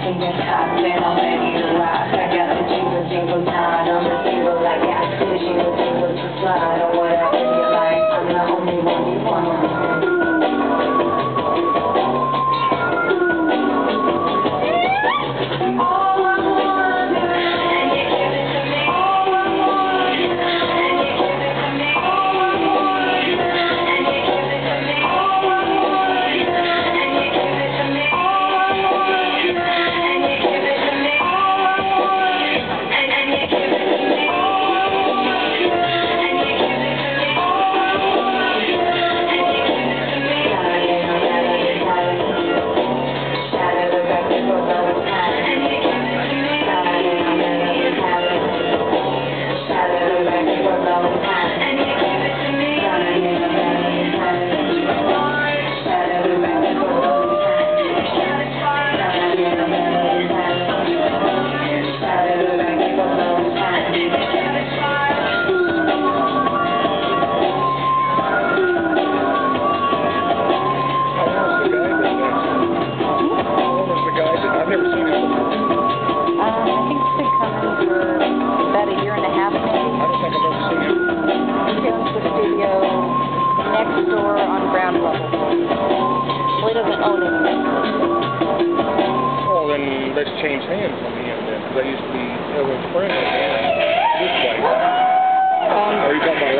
getting hot, and I'm ready to rock. I got the jingle time, I'm a single like yeah, the jingle to slide or whatever you like. I'm the only one you want. Next door on ground level. Well, he doesn't own it. Well, then let's change hands on the end then, because I used to be a friend of this place. Are you talking about